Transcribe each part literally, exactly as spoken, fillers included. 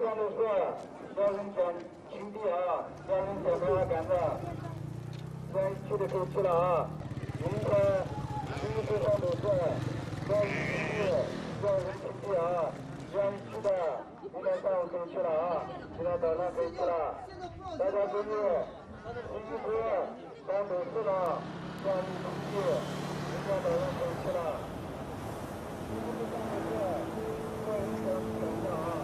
上的是小人讲兄弟啊，小人小朋友赶着，咱去的可以去了啊。明天新车上都是小人兄弟，小人兄弟啊，愿意去的，明天上午可以去了啊，今天早上可以去了。大家注意，新车上都是了，小人兄弟，明天早上可以去了。新车上都是小人兄弟啊。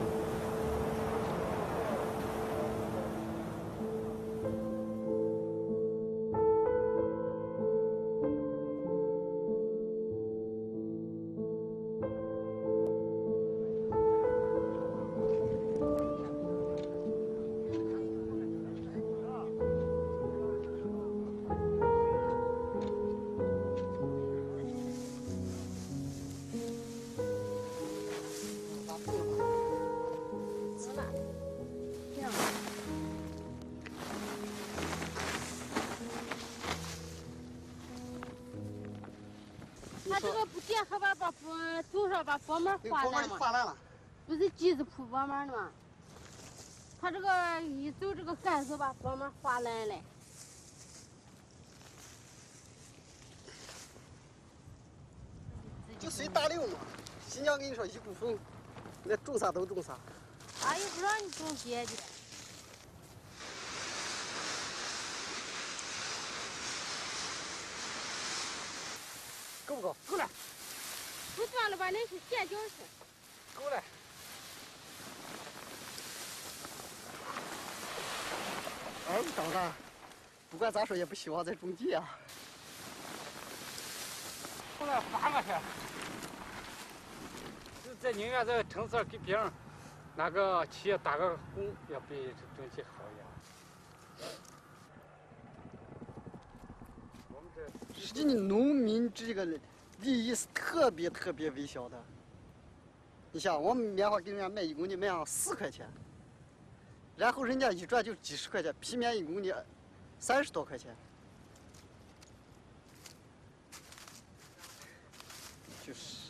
他这个不点好吧，把佛走上把佛门划烂嘛， 划烂了， 不是机子铺佛门的吗？他这个一走这个杆子把佛门划烂了。 就随大流嘛，新疆跟你说一股风，那种啥都种啥。 他又不让你种别的。 够不够？够了。 不算了吧，那是垫脚石。 够了。儿子长大，不管咋说也不希望再种地啊。 后来发过去，就这宁愿这城市给别人那个企业打个工，要比这种地好一点。我们这实际农民这个利益是特别特别微小的。你想，我们棉花给人家卖一公斤卖上四块钱，然后人家一赚就几十块钱，皮棉一公斤三十多块钱。就是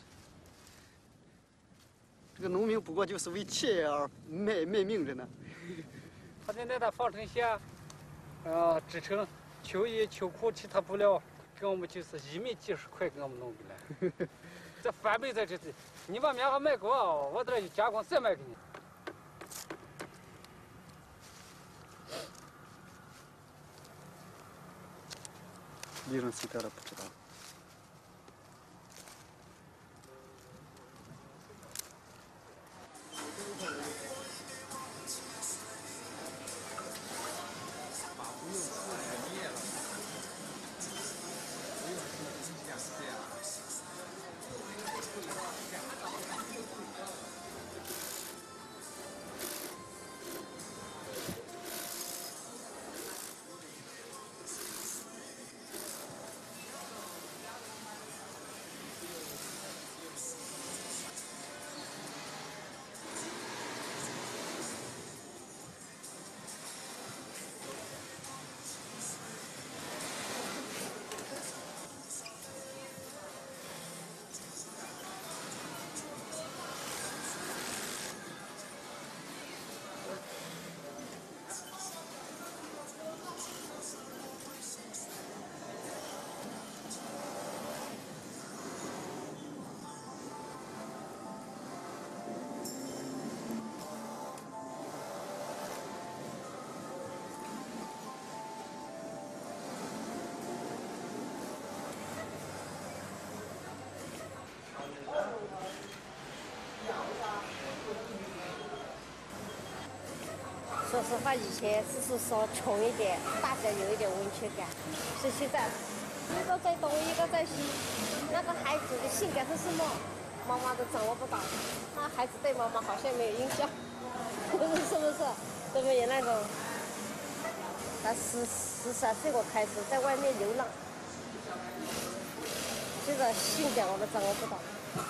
这个农民不过就是为企业而卖卖命着呢。 他的那套纺成鞋，呃，织成秋衣秋裤其他布料，给我们就是一米几十块给我们弄过来。这翻倍在这里，你把棉花卖给我，我这一加工再卖给你。 利润谁得了不知道。 说实话，以前只是说穷一点，大家有一点温情感。是现在，一个在东，一个在西，那个孩子的性格是什么，妈妈都掌握不到。那孩子对妈妈好像没有印象，是不是？都没有那种。他十十三岁我开始在外面流浪，这个性格我都掌握不到。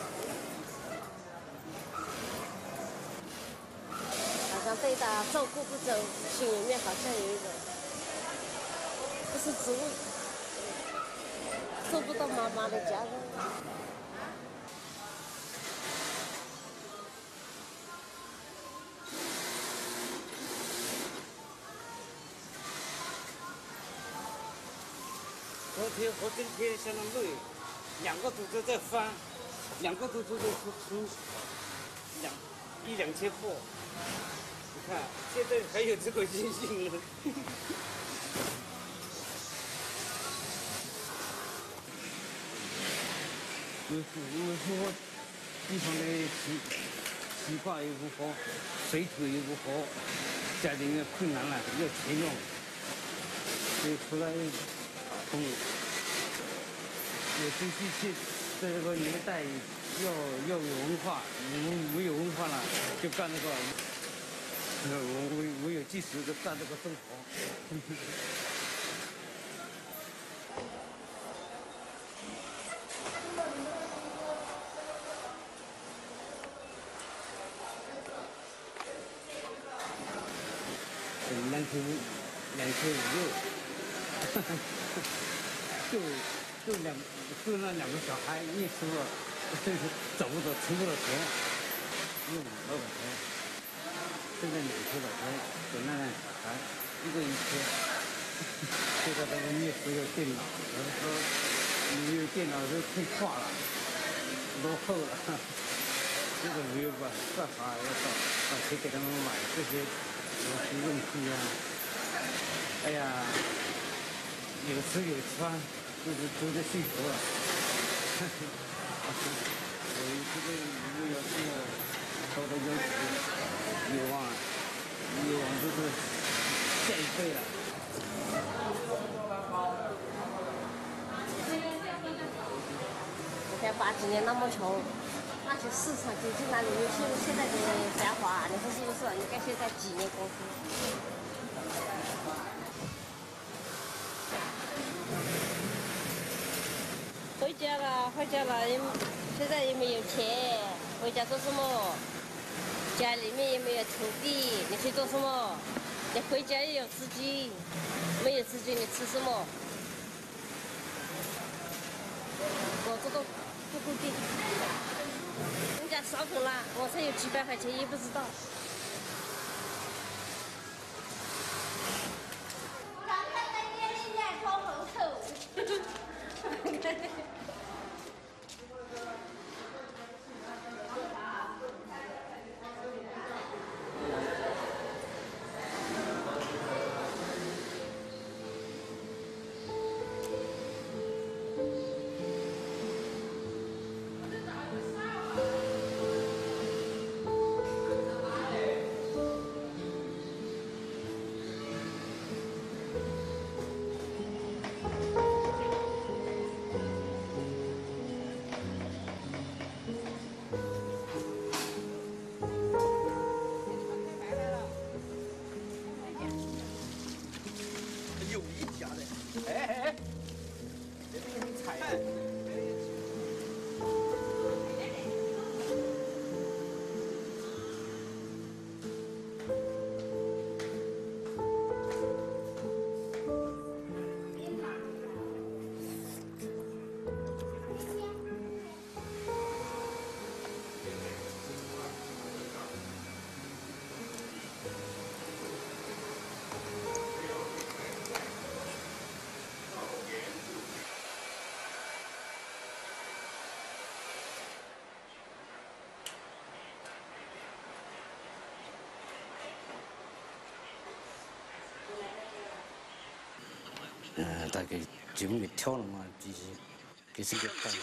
好像对他照顾不周，心里面好像有一种，不是职务，做不到妈妈的家人。 天和今天相当累，两个组织在翻，两个组织都出出两一两千步。你看，现在还有这个信心了。有时有时候地方的习习惯又不好，水土又不好，家里面困难了，要钱用，所以出来从有东西去，在这个年代要要有文化，我们没有文化了，就干这个，呃，我我我有技术就干这个生活。两千五，两千五六，就就两就那两个小孩一时候找不到存不到钱，用五百块钱，现在两千块钱给那两小孩一个一千。现在这个秘书有电脑，有的时候你有电脑都退化了，落后了，这个没有办办法，要找找钱给他们买这些。我是用具啊，哎呀，有吃有穿，就是都在幸福了。我这个如果要这么高的要求，有望有望就是下一辈了。 你看八几年那么穷。那些市场经济哪里有现现在的繁华？你说是不是？你看现在几年功夫，回家了，回家了，现在也没有钱，回家做什么？家里面也没有土地，你去做什么？你回家也有资金，没有资金你吃什么？我这个不固定。人家烧口了，我才有几百块钱也不知道。刚才在店里面跑后头。 嗯，大概节目给跳了嘛，这些给这个办。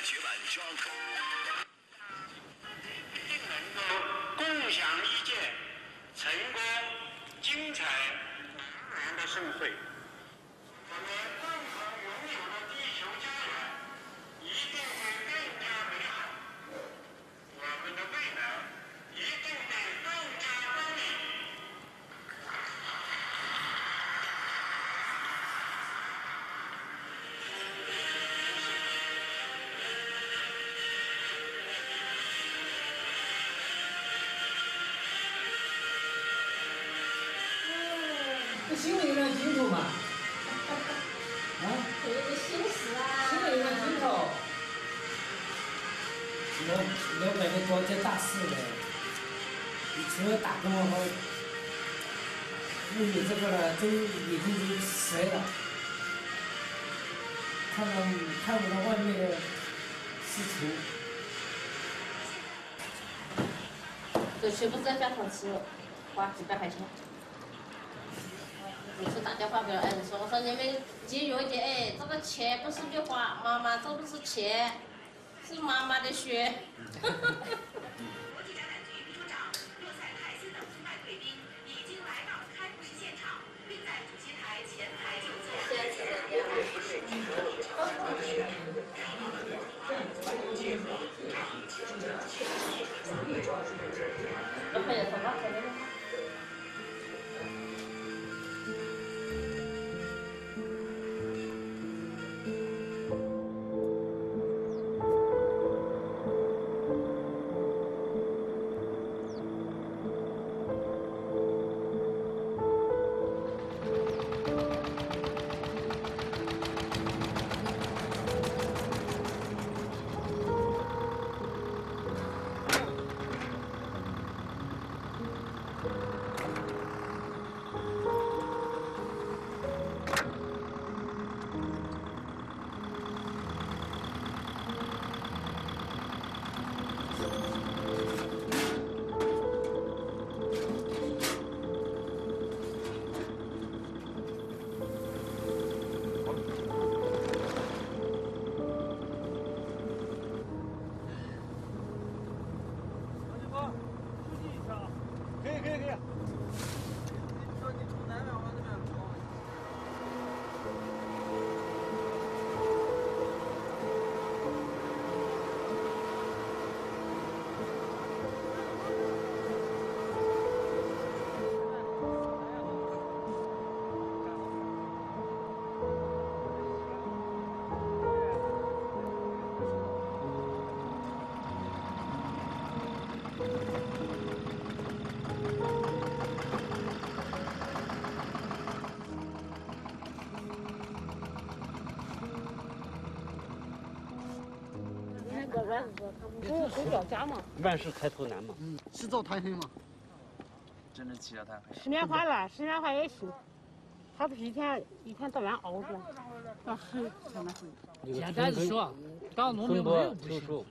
一定能够共享一件成功、精彩、难忘的盛会。我们共同拥有的地球家园一定会更加美好，我们的未来一定会更加光明。 心里有点清楚嘛？啊？ 有个心思啊。 心里有点清楚。了了解个国家大事的，你除了打工的话，没有这个了，都已经都谁了？ 看到看不到外面的事情。 这全部在饭堂吃，花几百块钱。每次打电话给儿子说，我说你们节约一点，哎，这个钱不是你花，妈妈这不是钱，是妈妈的血。 可以可以可以。 万事开头难嘛。 嗯，洗澡谈心嘛。 真正骑着它。 十年换了，十年换也行。他不是一天一天到晚熬着，那很真的很。 简单的说，当农民没有不行的。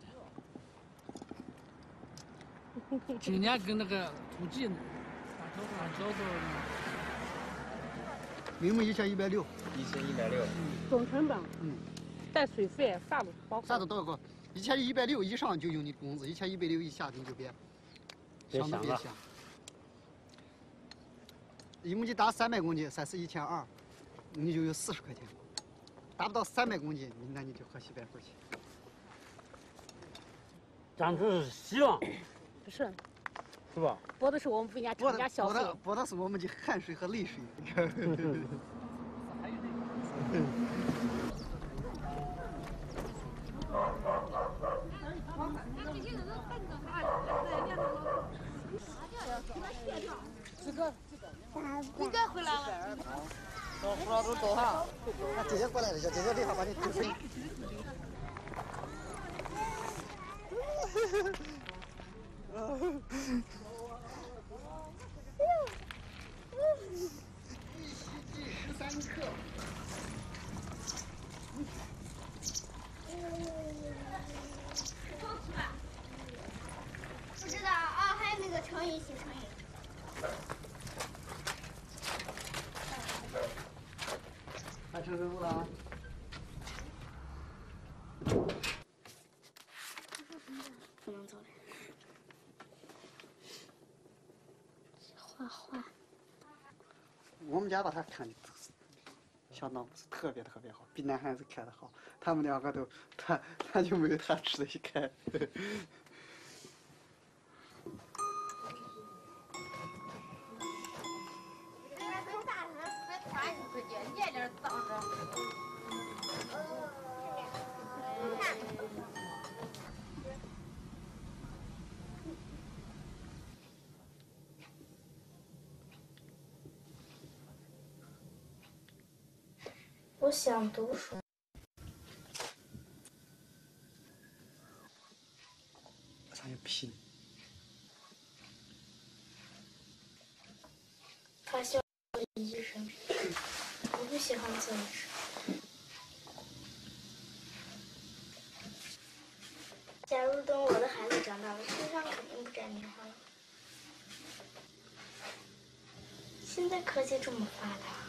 今年跟那个土地打交打交道。 明目一千一百六。 一千一百六。 总成本。 嗯。 带水费啥都包括。 啥都包括，一千一百六以上就用你工资，一千一百六以下你就别，想都别想。一亩地打三百公斤，三四一千二，你就有四十块钱。达不到三百公斤，那你就喝西北风去。 长出是希望。 不是。 是吧？ 播的是我们人家厂家消费。 播的播的是我们的汗水和泪水。 你该回来了。 到胡老师走哈。那姐姐过来了，小姐姐这会把你推飞。十三克。 不知道啊，还有那个成语写成语。 还成任务了啊！ 不能走了。画画。 我们家把他看的相当不是特别特别好，比男孩子看的好。他们两个都，他他就没有他吃的一开。 我想读书。 上有拼。 他希望医生，我不喜欢做医生。 假如等我的孩子长大了，身上肯定不沾棉花了。现在科技这么发达，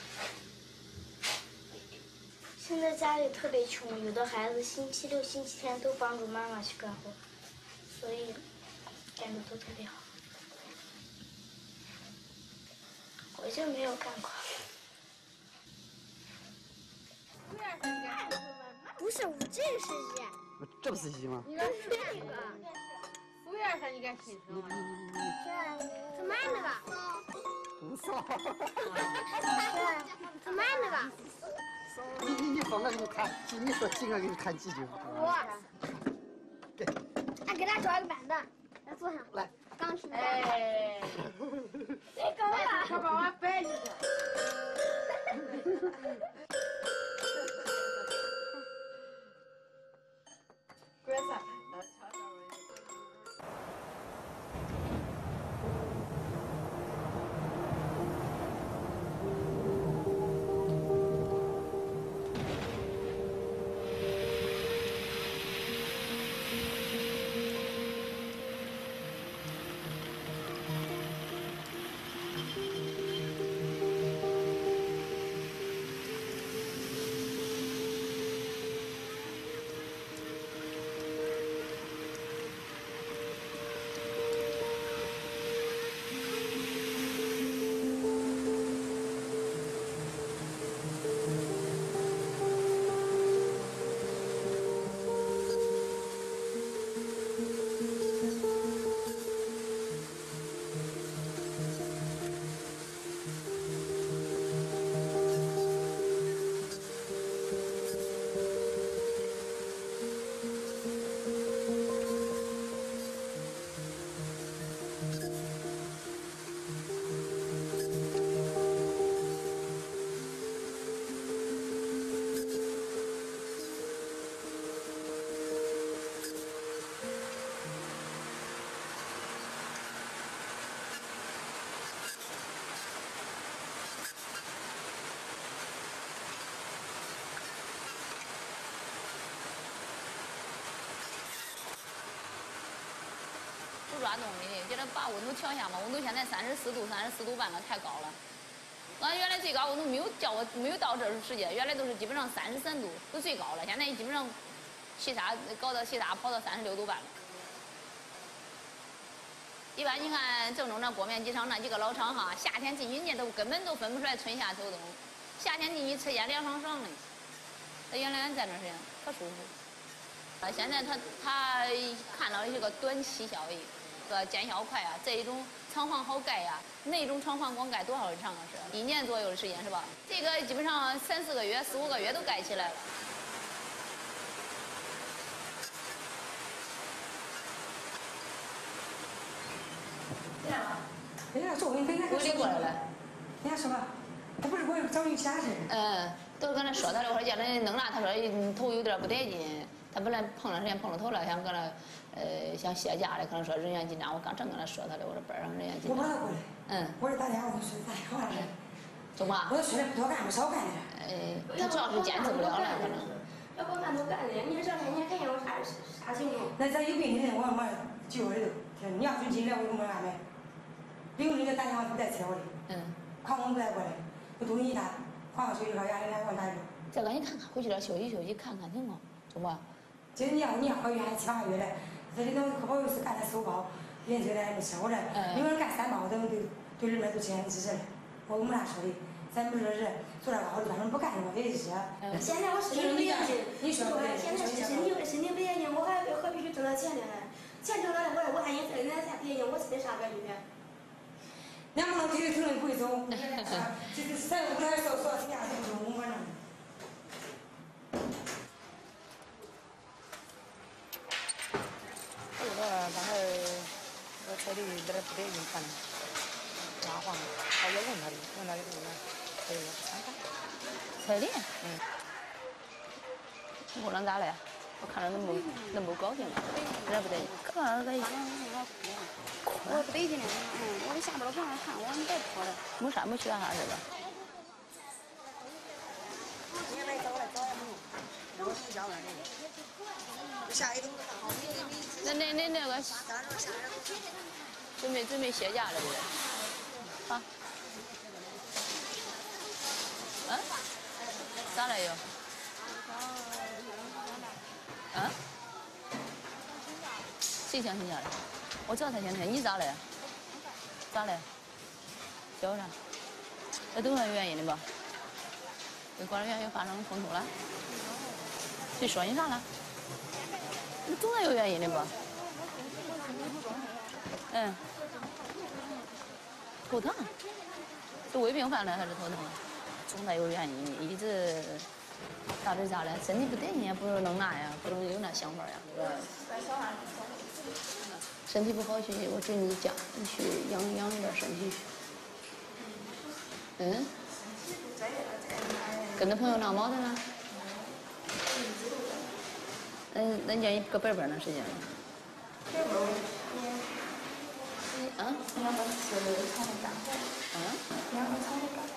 现在家里特别穷，有的孩子星期六、星期天都帮助妈妈去干活，所以干的都特别好。我就没有干过。不是，我这个是鸡。 这不是鸡吗？ 你这是那个服务员上你该新生了。 这怎么按那个？ 不扫。 这怎么按那个？ 你你你放那给你看鸡，你说鸡我给你看鸡就好。 我。 给。 俺给他找一个板凳，来坐上。 来。 钢琴。 哎。 这搞了。 他把我摆进去。 乖噻。 抓东西，给它把温度调下嘛。温度现在三十四度、三十四度半了，太高了。俺原来最高温度没有叫我没有到这时间，原来都是基本上三十三度都最高了，现在基本上气沙搞到气沙跑到三十六度半了。一般你看郑州那锅面机厂那几个老厂哈，夏天进去你都根本都分不出来春夏秋冬，夏天进去吃烟凉爽爽的。那原来俺在那时间可舒服。啊，现在他他看到一个短期效益。个见效快啊，这一种厂房好盖呀、啊，那种厂房光盖多少长啊？是一年左右的时间是吧？这个基本上三四个月、四五个月都盖起来了。 人家说我应该我领过来了。 人家说，他不是给我找你钱事。 嗯，都跟他说他了，我说叫他弄了，他说头有点不带劲。他本来碰了时间碰了头了，想搁那，呃，想歇假的，可能说人员紧张，我刚正跟他说他的，我说班上人员紧张。 我把他过来。 嗯。 我说打电话我就说打电话了。 中吧？ 我说说的不多干不少干的。 呃，他主要是坚持不了了，可能。 要不干都干的，你这两天看见我啥啥情况？ 那咱有病的人，我妈就我里头，你要说进来我就没安排。有人家打电话不带催我的。 嗯。 矿工不带过来，我东西一打，黄休息好，伢人来给我打一个。 再赶紧看看，回去了休息休息，看看行吗？中吧？ 就你要你要合约还七八个月嘞，这里头可保有是干的手包，连这个咱也没吃过嘞。有人干三包，等对对人们都亲支持嘞。我没啥说的，咱不是人做点好的，反正不干的我得是。 现在我身体不严谨， 你说对，现在是身体身体不严谨，我还何必去挣那钱呢？钱挣了我我还应该人家不严谨，我是得啥感觉？ 两个人提的承认不会走，就是谁不来说说谁家怎么说我呢？ 这个刚才我彩礼在这不得劲看，拉黄，我也问他的，问他的这个彩礼不参加。 彩礼？嗯。我能咋嘞？我看着恁不恁不高兴了，人不得劲。可能在一起。 我不得劲了，嗯，我在下边儿旁边看，我说你别跑了。 没啥没学啥似的。 你来找来找呀， 那那那那个，准备准备卸甲了不是？啊？嗯？咋了又？嗯？谁想请假了？我知道他想请，你咋了？咋了？叫啥？那都是原因的吧？跟管理员又发生冲突了？谁说你啥了？你总得有原因的吧？嗯。头疼？是胃病犯了还是头疼？总得有原因，一直到底咋了？身体不得劲也不能弄那呀，不能有那想法呀，是吧？身体不好去，我准你讲，你去养养点身体去。嗯？跟那朋友闹矛盾了？嗯，那人家搁北边呢，时间。啊？你要不是炒那干货？啊？你要不炒那干？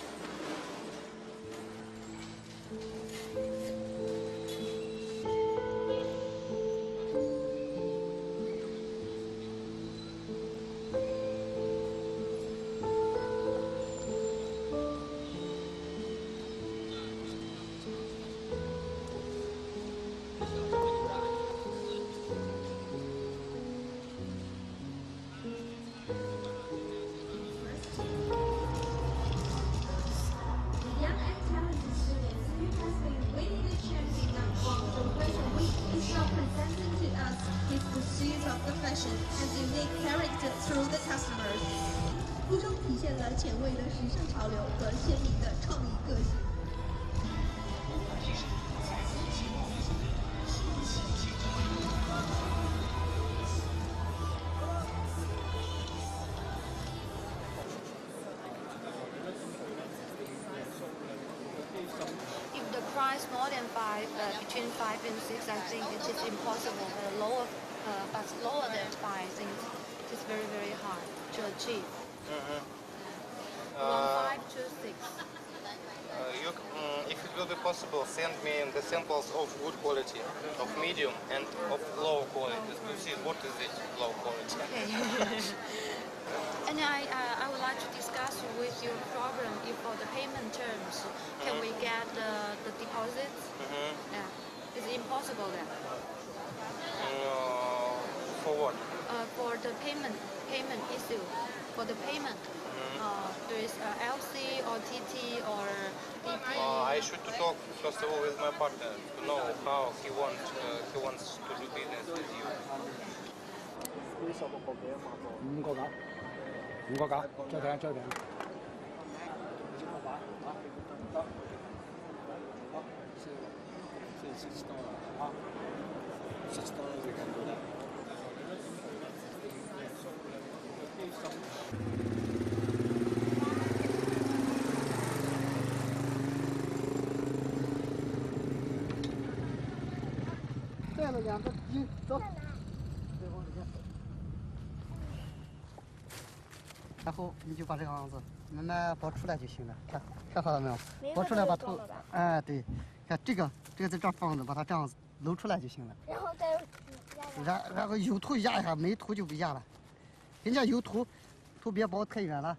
服装体现了前卫的时尚潮流和鲜明的创意个性。 If the price more than five, uh, between five and six, I think it is impossible. Uh, lower, uh, but lower than five, I think it is very, very hard to achieve. Mm-hmm. From Uh, five to six. uh, you, um, if it will be possible, send me the samples of good quality, of medium and of low quality to see what is this low quality. Okay. And I, uh, I would like to discuss with you a problem if for the payment terms, can we get the, the deposits? Mm-hmm. Yeah. Is it impossible then? Uh, for what? Uh, for the payment payment issue, for the payment, Mm-hmm. uh, there is uh, L C or T T or D T. Uh, I should to talk first of all with my partner to know how he wants uh, he wants to do business with you. 五個九，五個九，再睇再睇。 带了两个鸡，走。然后你就把这个样子慢慢包出来就行了，看看好了没有？包出来把头，哎对，看这个这个在这儿放着，把它这样子露出来就行了。 然后再然然后有头压一下，没头就不压了。人家有头，头别包太远了。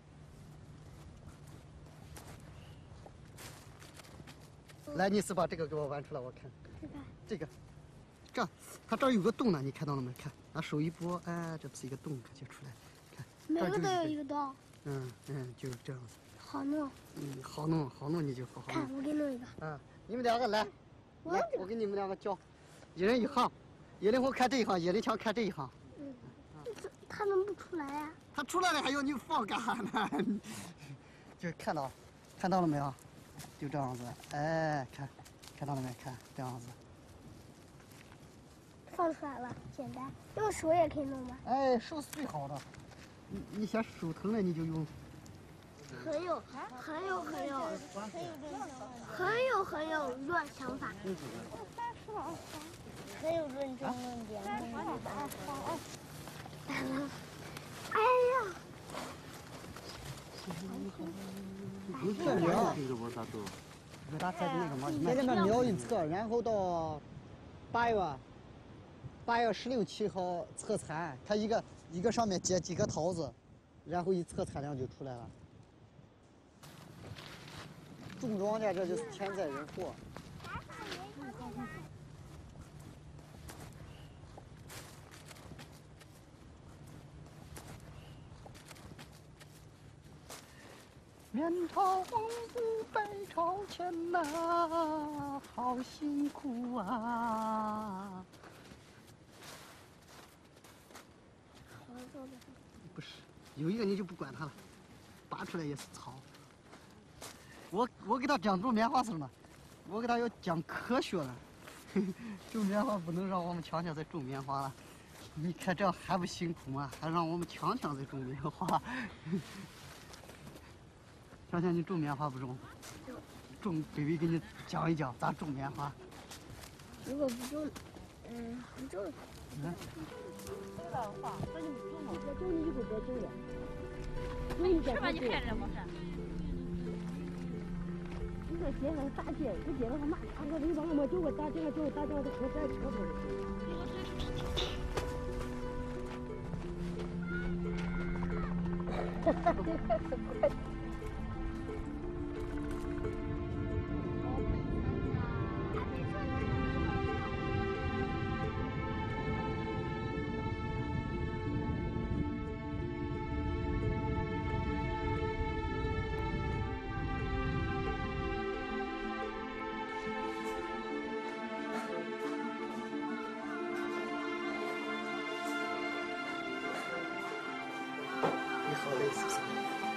来，你是把这个给我弯出来，我看。这个，这，它这儿有个洞呢，你看到了没？看，拿手一拨，哎，这不是一个洞，可就出来。看， 每个都有一个洞。 嗯嗯，就是这样子。 好弄。 嗯，好弄，好弄，你就好好弄。 看，我给你弄一个。 嗯，你们两个来，来，我给你们两个教，一人一行，叶林红看这一行，叶林强看这一行。 嗯，他能不出来呀？ 他出来了，还要你放干啥呢？就看到，看到了没有？就这样子，哎，看，看到了没？看这样子。 放出来了，简单，用手也可以弄吗？ 哎，手是最好的。你你嫌手疼了，你就用。 很有很有很有很有很有乱想法，很有论证论点。哎呀！ 这个不是大豆。 给他在那个嘛，在那边瞄一测，然后到八月八月十六七号测产，他一个一个上面接几个桃子，然后一测产量就出来了。种庄稼这就是天灾人祸。面朝黄土背朝天呐、啊，好辛苦啊！不是，有一个你就不管它了，拔出来也是草。我我给他讲种棉花时呢，我给他要讲科学了。种棉花不能让我们强强再种棉花了，你看这还不辛苦吗？还让我们强强再种棉花。强强，你种棉花不种？种，北北给你讲一讲咋种棉花。 如果不种，嗯，不种。 嗯。 这个话，那就不种了，别种你以后别种了。你吃吧，你看着没事。你说接上大姐，不接的话骂他，我你帮我没叫我打电话，叫我打电话都可别车过来。哈哈， 好累是不是？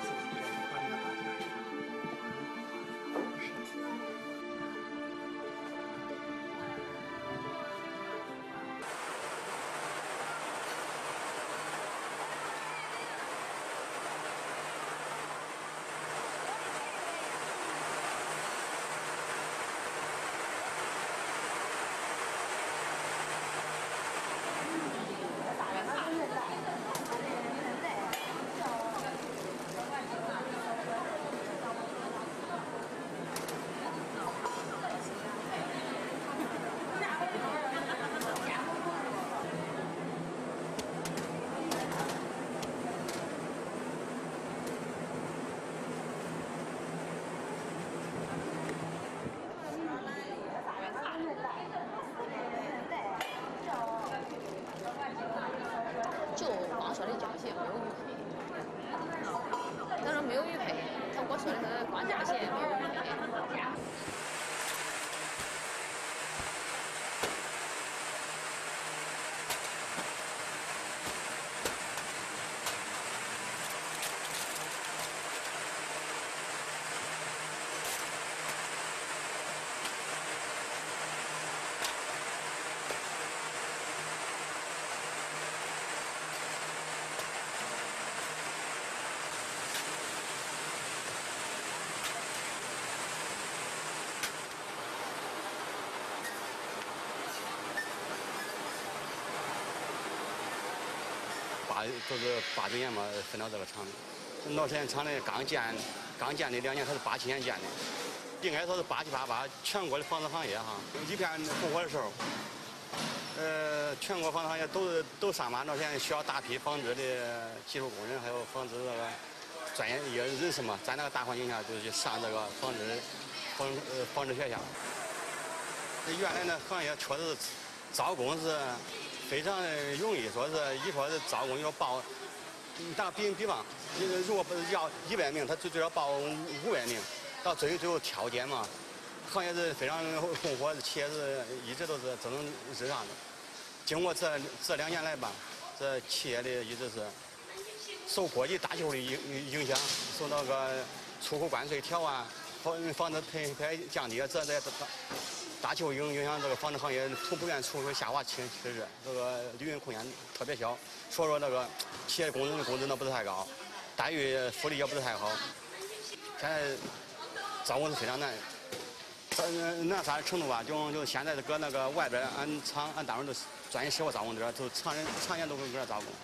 就光说的交钱没有鱼配，他说没有鱼配，他跟我说的是光价钱没有鱼配。 八都是八九年嘛分到这个厂里，老田厂的刚建，刚建的两年，它是八七年建的，应该说是八七八八全国的纺织行业哈，一片红火的时候，呃，全国纺织行业都都上马，老田需要大批纺织的技术工人，还有纺织这个专业一个人士嘛，在那个大环境下，就去上这个纺织纺呃纺织学校。原来呢，行业确实是招工是非常的容易，说是一说是招工要报，打比比方，如果不是要一百名，他最最少报五百名，到最后最后挑拣嘛，行业是非常红火，企业是一直都是蒸蒸日上的。经过这这两年来吧，这企业的一直是受国际大气候的影影响，受那个出口关税调啊，防防止配配降低，这在大气候影影响这个纺织行业普遍出口下滑趋势，这个利润空间特别小，所以说那个企业工人的工资呢不是太高，待遇福利也不是太好，现在招工是非常难，这难啥程度吧？就就现在搁那个外边俺厂俺单位都专业适合招工的，就常人常年都搁这招工。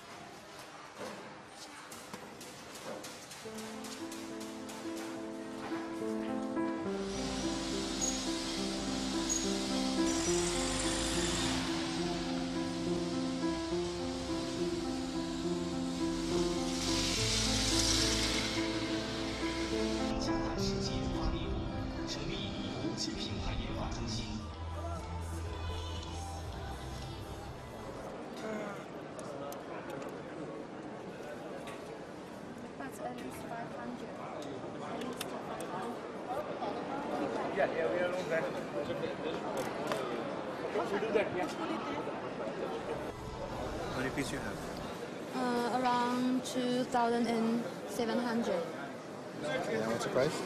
at least five hundred. At least five hundred. How many pieces you have? Uh, around two thousand seven hundred. Okay, and what's the price?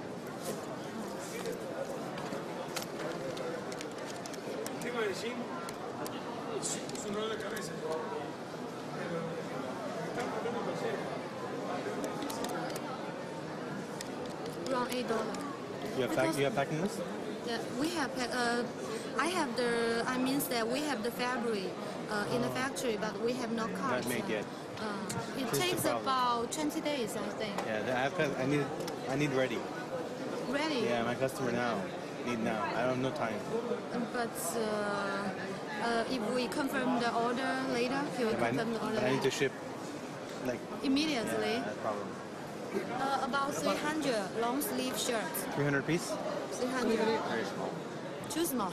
Around eight dollars. You have pack, you have packing this? Yeah, we have. Uh, I have the. I means that we have the fabric uh, in the factory, but we have no cards. Not made yet. Uh, it Here's the takes problem. about twenty days, I think. Yeah, I have. I need. I need ready. Ready. Yeah, my customer now. Need now. I don't have no time. But uh, uh, if we confirm the order later, he will If I, confirm the order I need to ship, like immediately. Yeah, no problem. Uh, about three hundred long sleeve shirts. Three hundred piece. three hundred. Very small. Too small.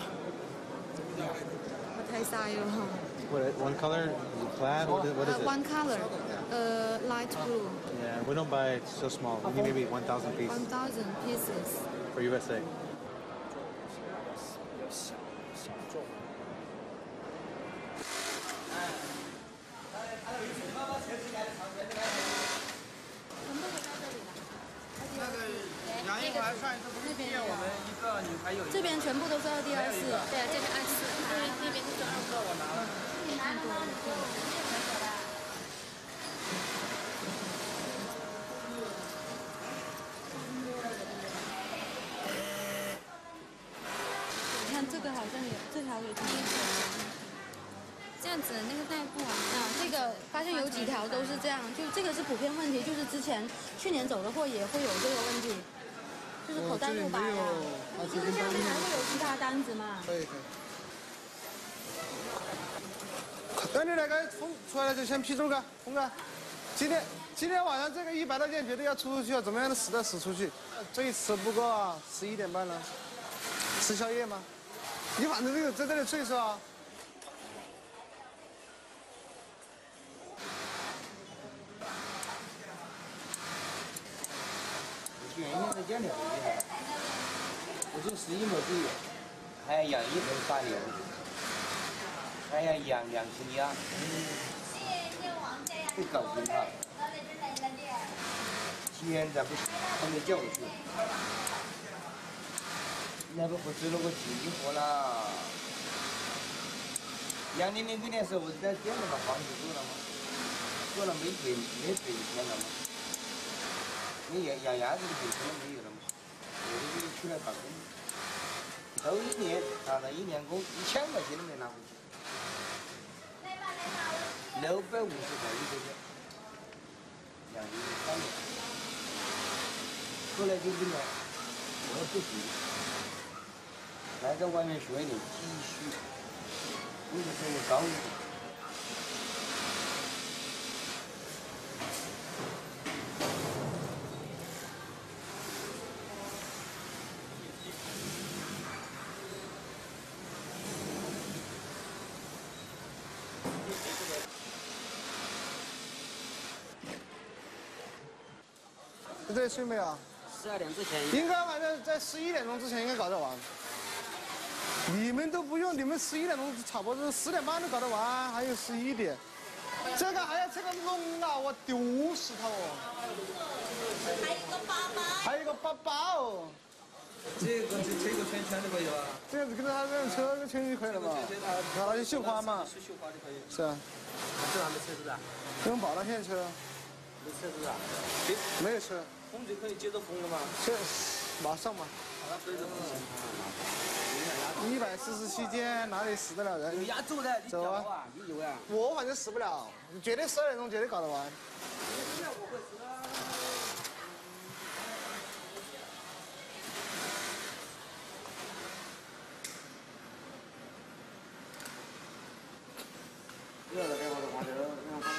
我太晒了。 What? One color? Is it plaid? What is, what is Uh, it? one color, uh, light blue. Yeah, we don't buy it so small. We need maybe one thousand pieces One thousand pieces. for U S A. 这边全部都是二 D 二四， 对，这是二四，那那边就是二五。我拿了。 你看这个好像有，这条有挺这样子那个带布啊， 啊，这个发现有几条都是这样，就这个是普遍问题，就是之前去年走的货也会有这个问题，就是口袋不白啊。就是下面还会有其他单子嘛？ 可以可以。等你那个风出来了就先批准个，峰哥。今天今天晚上这个一百多件绝对要出去啊，怎么样的使得使出去。最迟不过十一点半了，吃宵夜吗？你反正这个在这里睡是吧？ 原先是讲的不厉害，我说十一毛左右，还要养一头打牛，还要养两只鸭，不搞定他。现在不还没交去，那不不知道我进去货啦。两零零九年时候我在店里把房子做了嘛，做了没赔没赔钱了嘛。 你养养鸭子的赔钱没有了嘛？我就出来打工，头一年打了一年工，一千块钱都没拿回去，六百五十块一个月，养鱼三年，后来就不了，我不行，来在外面学一点积蓄，工资收入高一点。 在这里睡没有？ 十二点之前应该反正在十一点钟之前应该搞得完。你们都不用，你们十一点钟差不多十点半都搞得完，还有十一点。这个还要这个笼啊，我丢死它哦！还有一个包包。还有一个包包。 这个这这个圈圈就可以了吧？ 这样子跟着他这样车个圈就可以了嘛？拿那些绣花嘛。 是绣花就可以。 是啊。 这还没车子啊？ 用宝来现车。 没车子啊？ 没有车， 风就可以接着风了吗？ 这马上嘛。 马上追着风。 一百四十七件，哪里死得了人？ 你压走的，你走啊，你有啊？ 我反正死不了，绝对十二点钟绝对搞得完。热了，给我的花车，让他。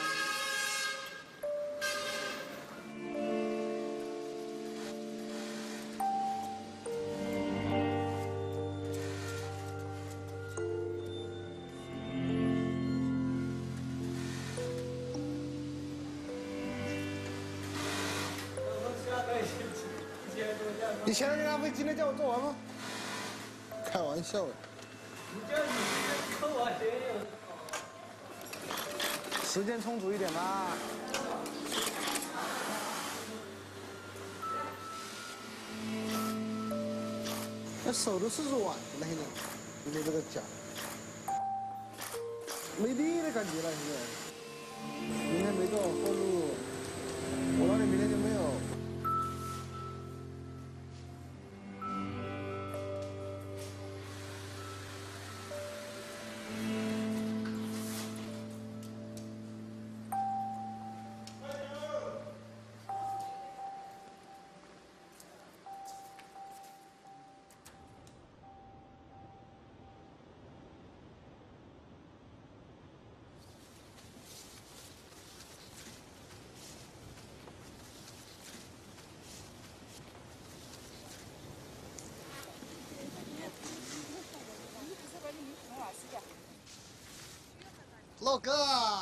这你前两天安徽今天叫我做完吗？开玩笑的。 你这你扣我钱有。 时间充足一点嘛。那手都是软的了，现在没这个夹，没力的感觉了，现在。明天没做后路，我那里明天就没有。 老哥，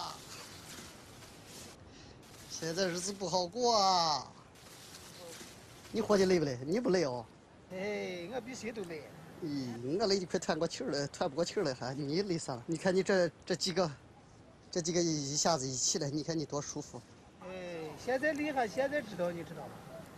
现在日子不好过啊！你活计累不累？你不累哦？ 哎，我比谁都累。 咦，我累得快喘过气儿了，喘不过气儿来还你累啥了？你看你这这几个，这几个一下子一起来，你看你多舒服。 哎，现在厉害，现在知道，你知道吗？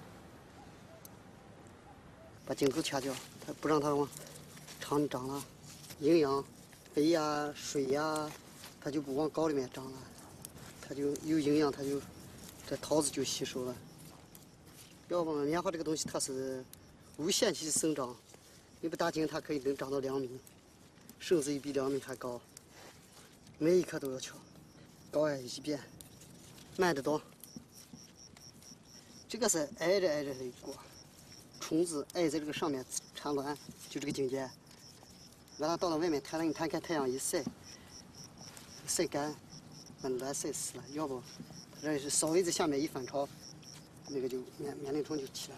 把井口掐掉，它不让它往肠里长了，营养、肥呀、水呀。它就不往膏里面长了，它就有营养，它就这桃子就吸收了。要不棉花这个东西它是无限期生长，你不打井它可以能长到两米，甚至于比两米还高。每一棵都要敲，高矮一变，慢得多。这个是挨着挨着的一锅，虫子挨在这个上面产卵，就这个境界。完了到了外面太阳，你看看太阳一晒。晒干，把卵晒死了。要不，这是稍微在下面一反潮，那个就棉棉铃虫就起来了。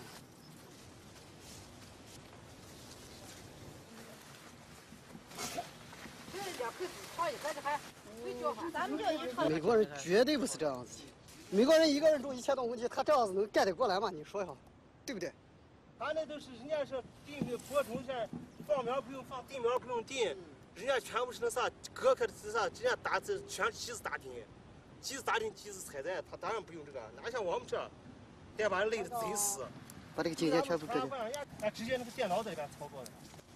美国人绝对不是这样子的。美国人一个人种一千多公顷，他这样子能干得过来吗？你说一下，对不对？ 他那都是人家说地面播种线，放苗不用放，地苗不用定。人家全部是那啥隔开的是啥？人家打这全机子打钉，机子打钉，机子采摘，他当然不用这个，哪像我们这，得把人累得真死。 把这个境界全部这个。 哎，直接那个电脑在里边操作的。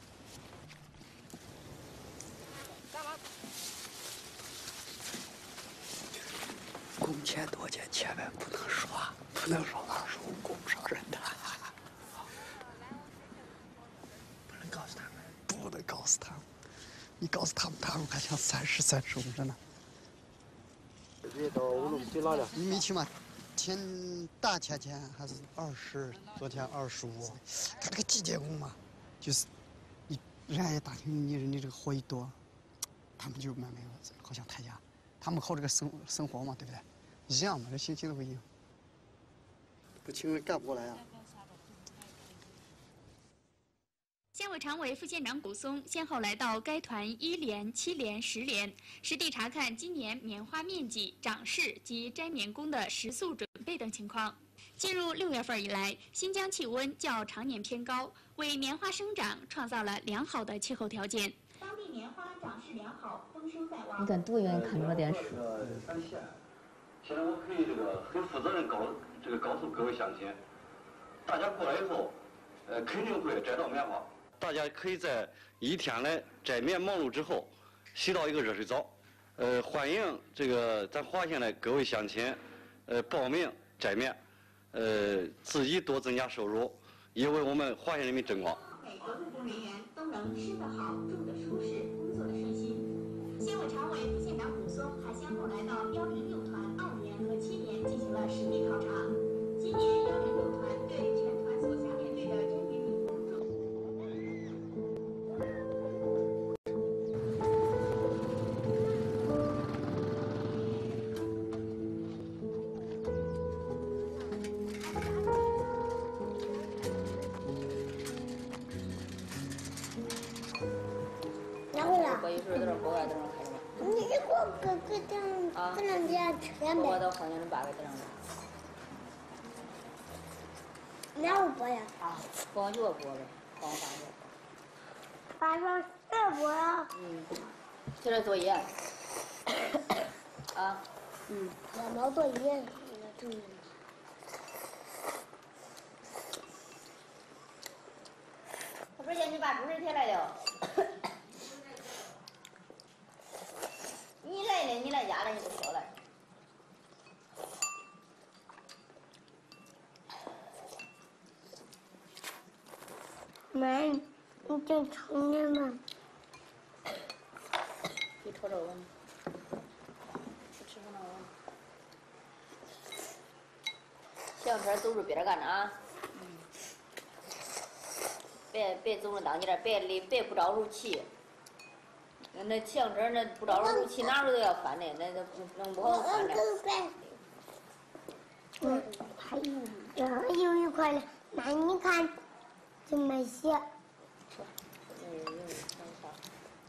工钱多钱千万不能说，不能说二十五供不上人的。不能告诉他们，不能告诉他们。你告诉他们，他们还想三十三十五着呢。你没去吗？前大前天还是二十，昨天二十五。他这个季节工嘛，就是你人家也打听你你这个活一多，他们就慢慢好像抬价，他们靠这个生生活嘛，对不对？一样嘛，这心情都不一样。不请人干不过来啊。 县委常委、副县长古松先后来到该团一连、七连、十连，实地查看今年棉花面积、长势及摘棉工的食宿准备等情况。进入六月份以来，新疆气温较常年偏高，为棉花生长创造了良好的气候条件。当地棉花长势良好，丰收在望。 你敢多远看着电视？ 三线，现在我可以这个很负责任告这个告诉各位乡亲，大家过来以后，呃，肯定会摘到棉花。大家可以在一天来摘棉忙碌之后，洗到一个热水澡。呃，欢迎这个咱华县的各位乡亲，呃，报名摘棉，呃，自己多增加收入，也为我们华县人民争光。 每个务工人员都能吃得好、住得舒适、工作得顺心。县委常委、副县长古松还先后来到幺零六团二连和七连进行了实地考察。今年幺零六团对全团所辖面对的摘棉民工做。 拿回来。 我一会儿在这国外在这开着。 你给我哥哥等这两天吃点呗。 我到好像是八个这样的。 那我播呀。 啊，光学播呗，光大学。 晚上再播呀。 嗯，写点作业。啊。 嗯。我没作业，真的。 我说让你把主任贴来了。你来了，你来家了，你不说了。 妈，你正常点吗？ 你瞅瞅我，不吃不能我。小车走着边干着啊。嗯。别别走着当间，别离别不着路骑。那骑车那不着路骑哪路都要翻的，那那能不好翻的。 嗯，还有还有一块呢，那你看怎么写？ 嗯嗯，看一下。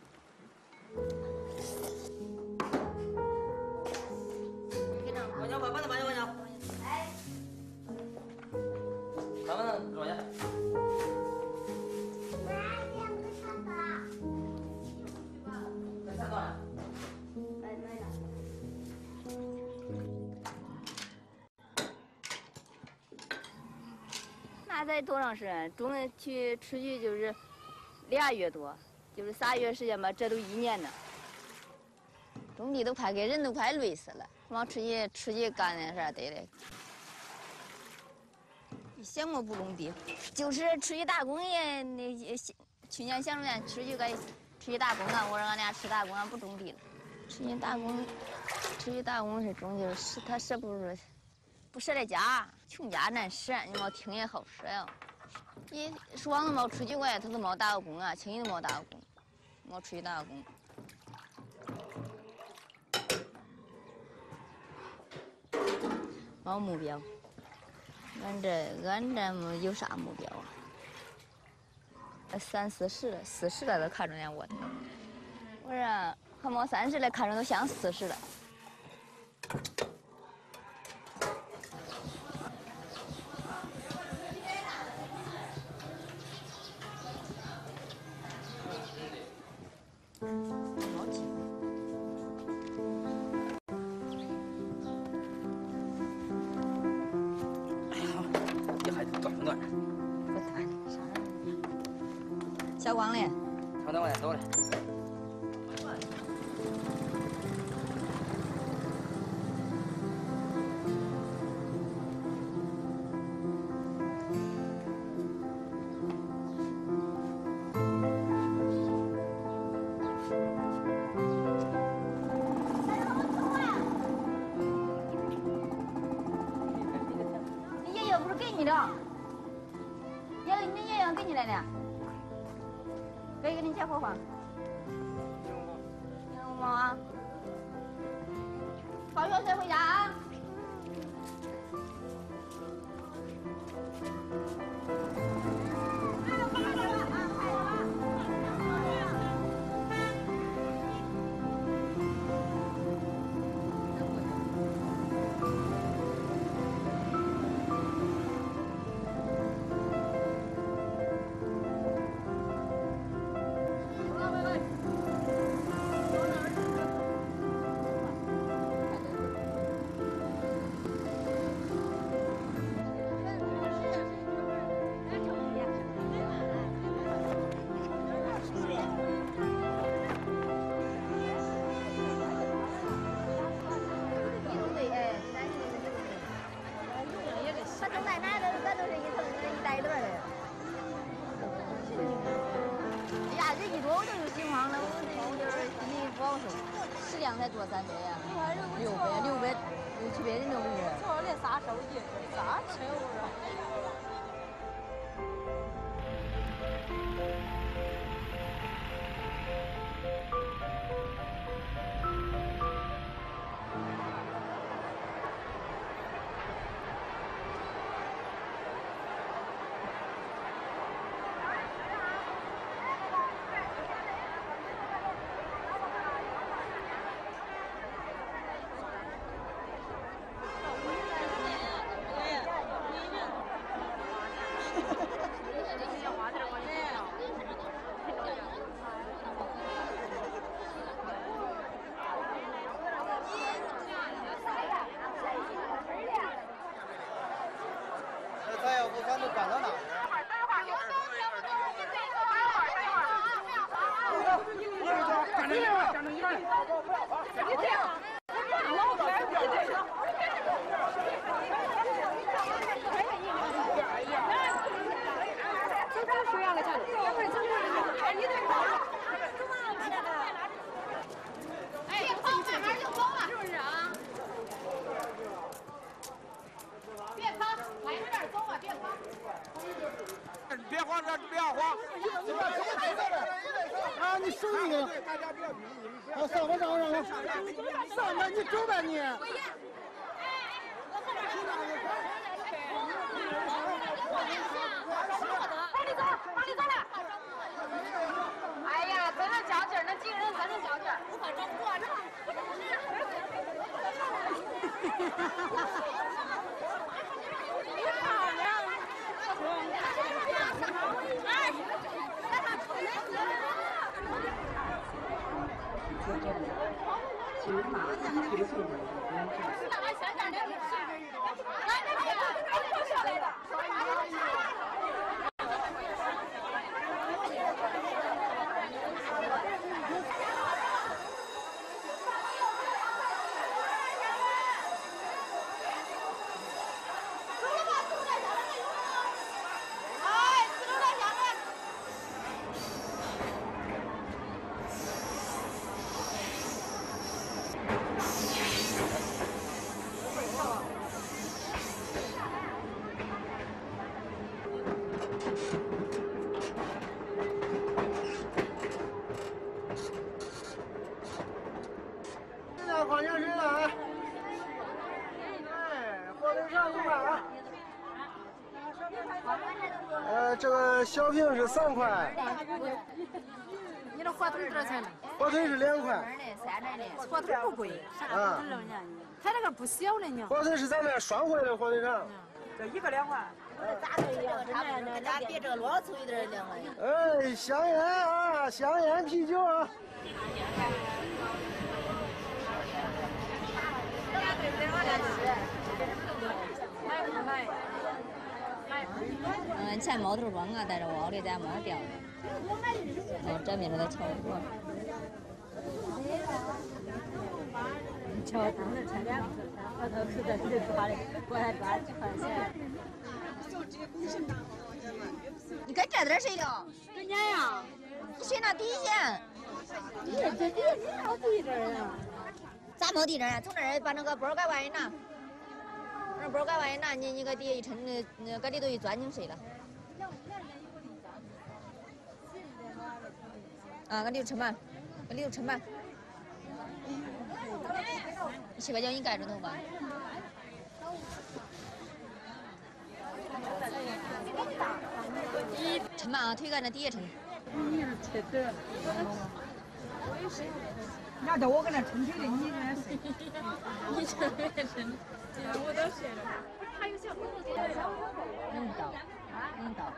往下吧，把它往下往下。 哎。 咱们往下。 那才多长时间？种去持续就是俩月多，就是仨月时间吧，这都一年了。种地都快给人都快累死了，往出去出去干点啥得嘞。想我不种地，就是出去打工也那去年想着出去该出去打工啊，我说俺俩吃打工啊，不种地了。出去打工，出去打工是种就是他舍不得。不舍得家，穷家难舍，你没听也好说呀。你说俺没出去过，他都没打过工啊，轻易都没打过工，没出去打过工。没目标，俺这俺这么有啥目标啊？三四十了，四十了都看着眼我。我说还没三十了，看着都像四十了。小光嘞， 长短我也走了。 你爷爷不是给你的？爷，你爷爷给你来的。给给你结伙房。有吗？啊？放学再回家啊。才多三百呀，六百六百六七百人都不是。 这连啥手机？啥车啊？ 别跑，快点走啊！别跑。 别慌，别别慌。啊，你手一个。啊，上吧上吧上吧，上吧你走吧你。 往里走，往里走了。哎呀，真能较劲儿，那几个人真能较劲儿。我快找不完了。漂亮。哎， 请马上结束你的编制。 那俺先干点事。俺这边俺留下来的。 好像是了啊！哎，火腿肠一块啊。呃，这个小瓶是三块。 你这火腿多少钱呢？ 火腿是两块。 三两的，火腿不贵， 啊。 它这个不小的呢。 火腿是咱们双汇的火腿肠。 这一个两块。 咋的一样？差不多，咱别这啰粗一点两块。 哎，香烟啊，香烟啤酒啊。 嗯，前毛头光啊，带着窝的，咱没掉。哦，这面都在炒锅。 瞧，他们才两个，我头是在这抓的，我还抓几块钱。 你跟这点谁聊？ 跟家呀。 谁拿底线？ 你这底你拿底这儿啊？ 咋没底这儿啊？从这儿把那个包盖往一拿。那包盖往一拿，你你搁底下一抻，那那搁里头一钻进水了。啊，搁里头抻满，搁里头抻满。你洗把脚你盖住头吧。抻满啊，腿搁那底下抻。 你是切的。你要叫我搁那抻腿的，你搁那睡。 你这也抻。我都睡了。还有小狗子能到，能到。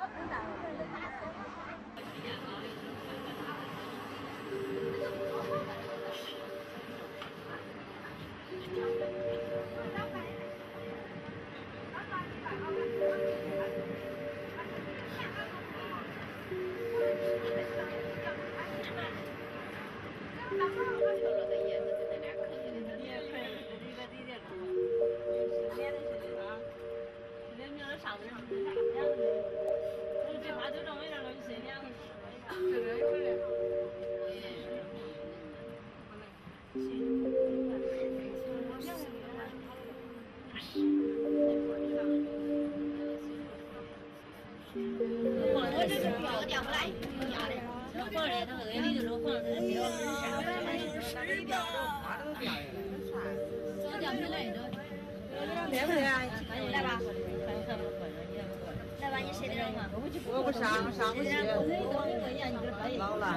我这是标掉不来，压的，这放里头，这里头都放着，标是啥？是标。这掉不来的。 来不来？ 来吧。来吧，你谁的人嘛？ 我不上，上不去。老了。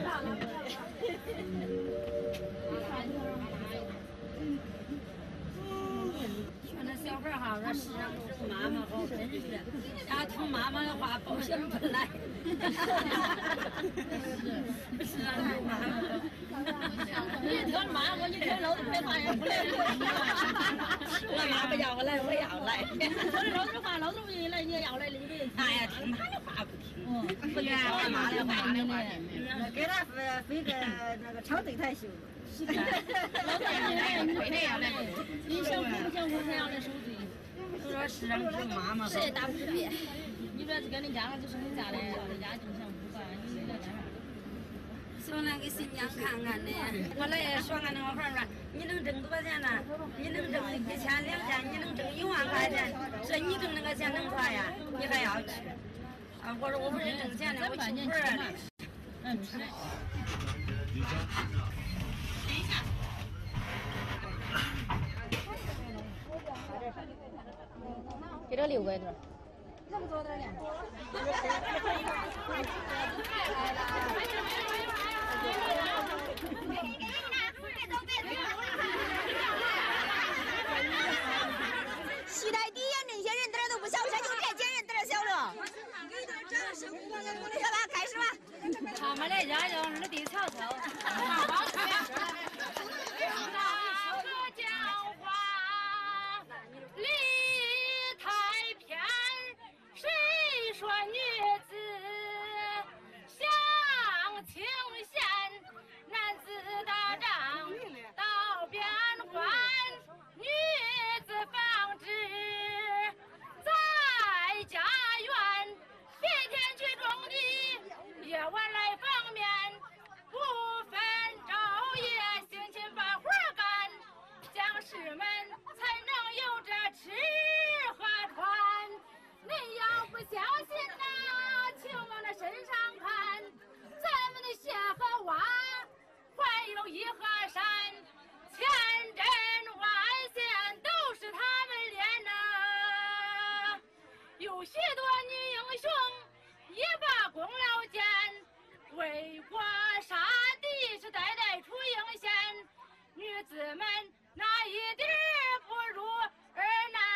那小孩哈，说世上疼妈妈好，真是，然后疼妈妈的话，保险不来。是，世上疼妈妈。你疼妈妈，你疼老子没发现不来。我妈不要我来，我要来。我这老子话，老子不愿意来，你要来，你得。哎呀，听他的话不听。不听他妈的话呢。给他飞飞个那个超对台秀。是的，老子来，你非得要来，你想哭不想哭，还要来受罪。所以说世上疼妈妈。谁也打不出别。你说这跟你家就是你家的，人家就想不管，你来干啥？说来给新疆看看呢。我来说俺那个孩儿，你能挣多少钱呢？你能挣一千两千，你能挣一万块钱，这你挣钱能花呀，你还要去？啊，我说我不是挣钱的，我去玩儿的。嗯，是。 给这六百多。 这么多点两。 西台底下那些人点都不小，咱就别见人点小了。你说吧，开始吧。 他们来家用那地草草。 说女子向清闲，男子打仗到边关，女子纺织在家园，天天去种地，夜晚来纺面，不分昼夜，辛勤把活干，将士们才能有这吃和穿。你要不相信呐，请往那身上看，咱们的鞋和袜还有一河山，千针万线都是他们练的。有许多女英雄也把功劳见，为国杀敌是代代出英贤，女子们哪一点不如儿男。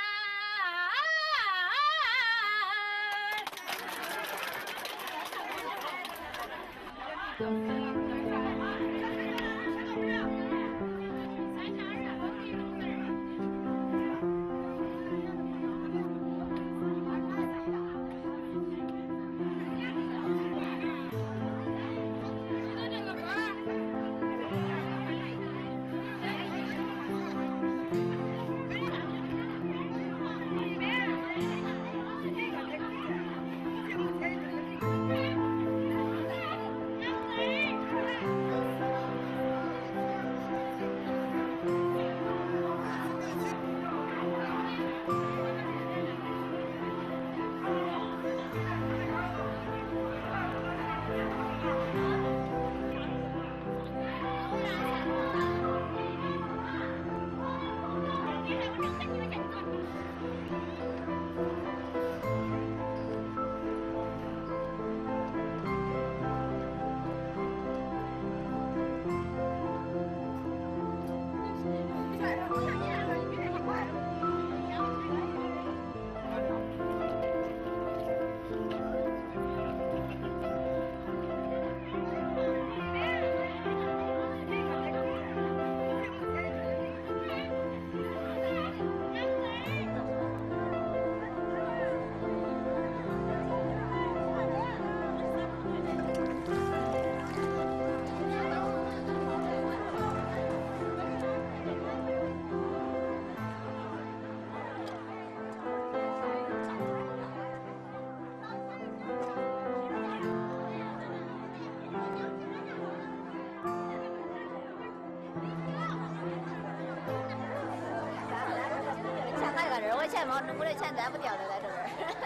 钱嘛，我的钱带不掉的，在这儿。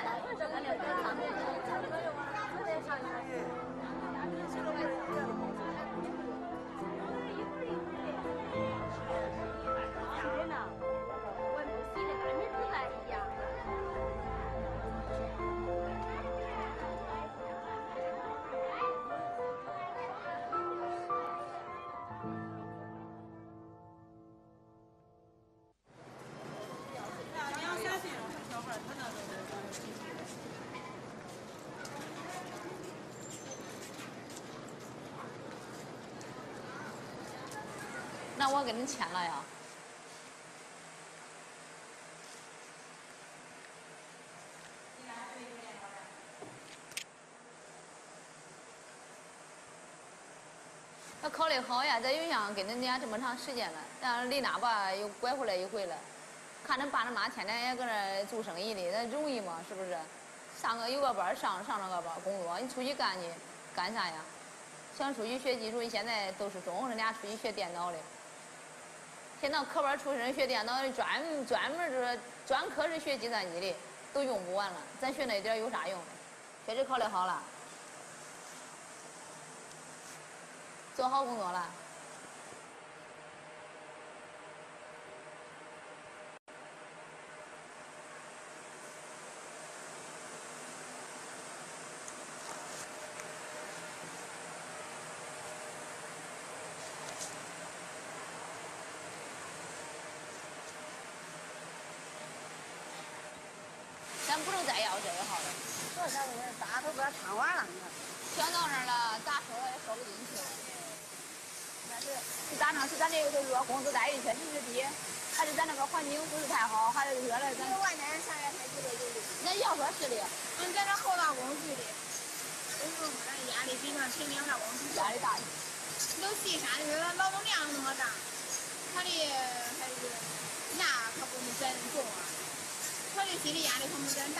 那我给你签了呀。他考虑好呀，这有像跟恁家这么长时间了，但李娜吧又拐回来一回了，看恁爸恁妈天天也搁那做生意的，那容易吗？是不是？上个有个班上，上了个班工作，你出去干去干啥呀？想出去学技术，现在都是中人家出去学电脑的。现在科班出身学电脑的，专专门就是专科是学计算机的， 都用不完了，咱学那点有啥用？确实考得好了，做好工作了。咱不能再要这个号了。 这咱们大头把唱完了， 全到那儿了，咋收也收不进去。但是咋弄？是咱这个热工资待遇确实是低，还是咱那个环境不是太好，还是热了咱。 一万年上月才几个有的。 那要说是的， 嗯，咱这后大公司的，工作上压力比上前面大公司压力大。 有细啥的，咱劳动量那么大，他的还是牙可不是真重啊。他的心理压力可不真大。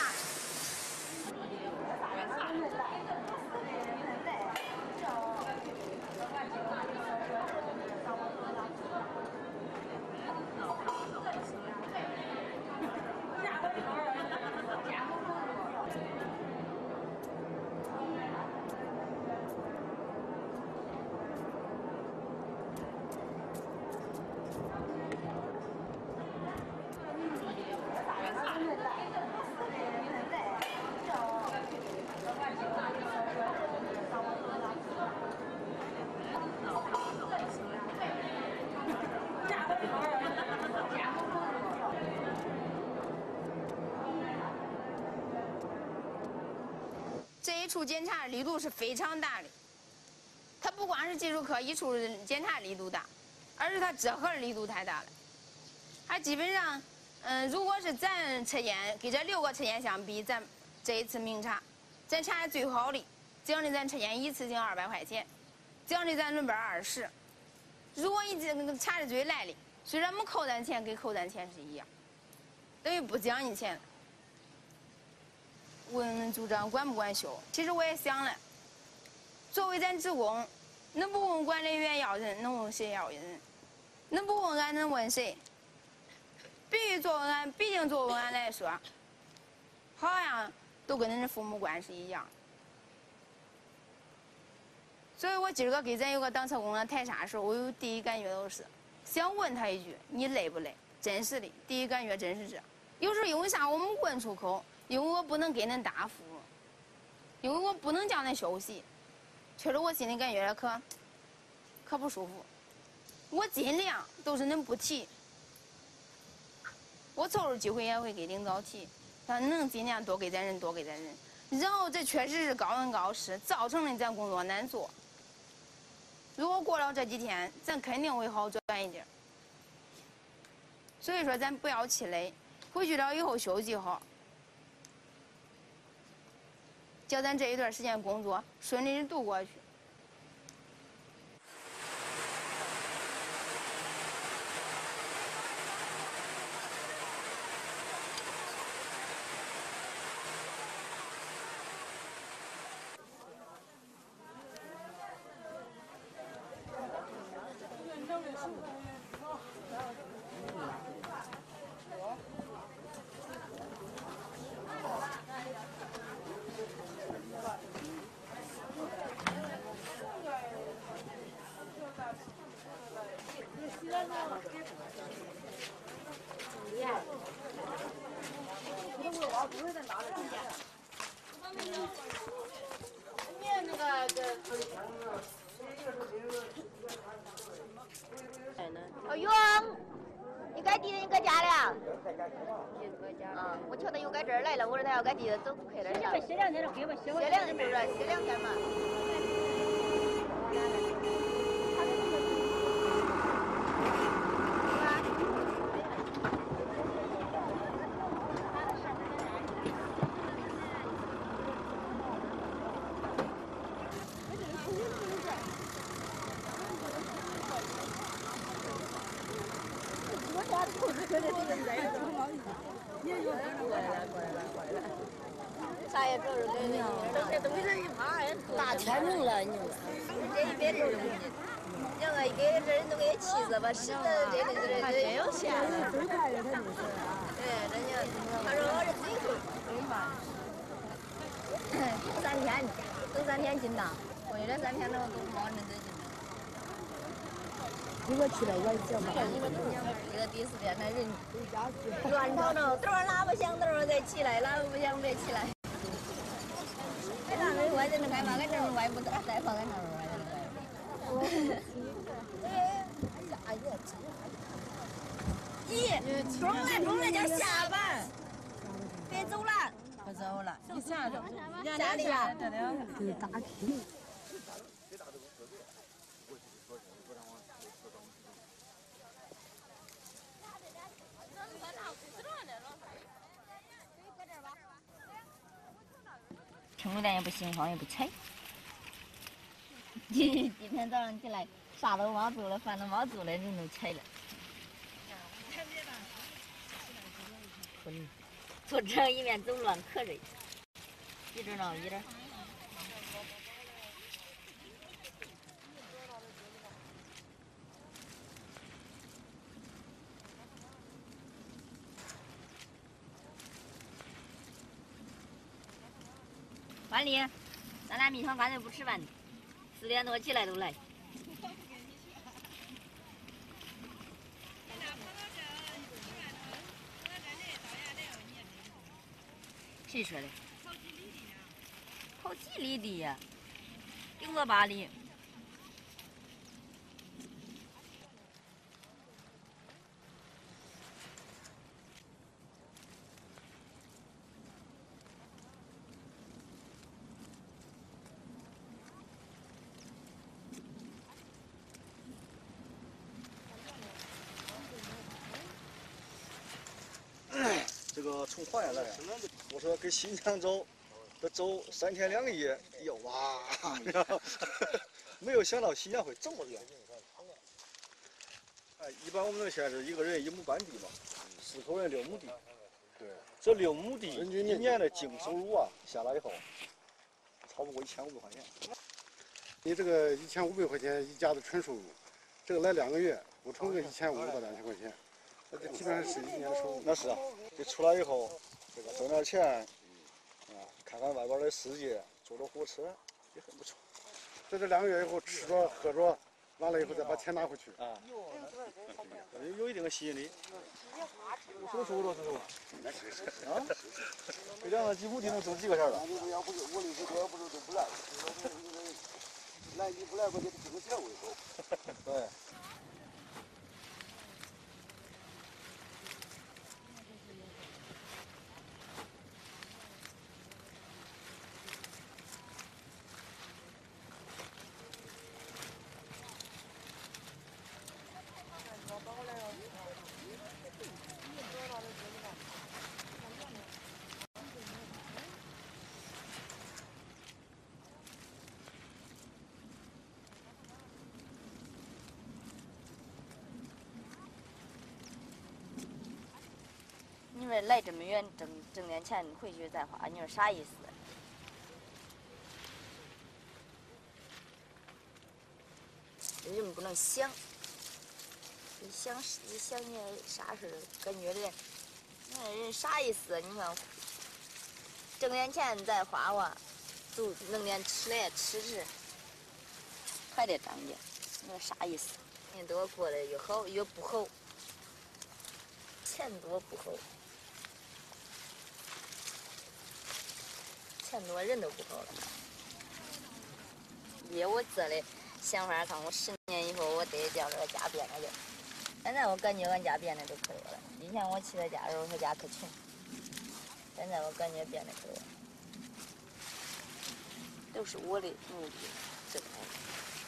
这一处检查力度是非常大的，它不光是技术科一处检查力度大，而是它折合力度太大了。它基本上，嗯，如果是咱测验跟这六个测验相比，咱这一次明查，咱查的最好的，奖励咱测验一次性二百块钱，奖励咱人本二十。如果你这查的最赖的，虽然没扣咱钱，跟扣咱钱是一样，等于不奖你钱。问组长管不管休？其实我也想了，作为咱职工，能不问管理员要人，能问谁要人？能不问俺能问谁？必须作为俺，毕竟作为俺来说，好像都跟恁父母关系一样。所以我今儿个给咱有个当测工的台上的时候，我有第一感觉都是想问他一句：你累不累？真是的，第一感觉真是这。有时候因为啥我们问出口？因为我不能给恁答复，因为我不能叫恁休息，确实我心里感觉可可不舒服。我尽量都是恁不提，我凑着机会也会给领导提，但能尽量多给咱人多给咱人。然后这确实是高温高湿，造成了咱工作难做。如果过了这几天，咱肯定会好转一点。所以说咱不要气馁，回去了以后休息好。叫咱这一段时间工作顺利的度过去。 哦，勇，你该弟弟你搁家了？啊，我瞧他又搁这儿来了，我说他要搁弟弟走不开了。 歇两天就给吧，歇歇两天就是歇两天嘛。啥也都是给你，这些东西一趴也大天明了，你这一边人，两个一给这人都给气死吧，实在这这这这有钱了。对，真的，他说我是最后。 天，走三天进呐，过去这三天都都没人得进。 一个起来晚上嘛， 这个第四天的人乱吵吵，等会儿喇叭响，等会儿再起来，喇叭不响别起来。哎，那那外头那干嘛？在这儿外不得再放在那儿外头。哎，哎呀，咦，中了中了叫下班，别走了，不走了，你啥着？家里啊， 给打气。 乘凉也不心慌也不踩。今今天早上起来啥都没做了，饭都没做了，人都踩了。坐车一面走乱磕着，一直闹一直。万丽，咱俩明天干脆不吃饭，四点多起来都来。谁说的？跑几里地呀？顶多八里。 这个从华阳来，我说跟新疆走，得走三天两夜，哎呦哇，没有想到新疆会这么远。哎，一般我们那现在是一个人一亩半地嘛，四口人六亩地。对，这六亩地一年的净收入啊，下来以后，超不过一千五百块钱。 你这个一千五百块钱一家的纯收入，这个来两个月，补充个一千五到两千块钱。这基本上是一年的收入。 那是啊，这出来以后，这个挣点钱，啊，看看外边的世界，坐着火车也很不错。 在这两个月以后，吃着喝着，完了以后再把钱拿回去。 啊，有有一定的吸引力。我说说多少啊？这两个几亩地能挣几个钱了？ 要不是我的不多，不是都不来。来你不来，我就挣个钱我就走。对。 你说来这么远挣挣点钱回去再花，你说啥意思？人不能想，你想你想你啥事儿，感觉这，你看人啥意思？你看，挣点钱再花花，就弄点吃的吃吃，还得涨价，你说啥意思？人多过得越好越不好，钱多不好。钱多人都不好了。以我这的想法看，我十年以后我得叫这个家变了就。现在我感觉俺家变得都可多了。以前我去他家的时候，他家可穷。现在我感觉变得可多。都是我的努力挣来的。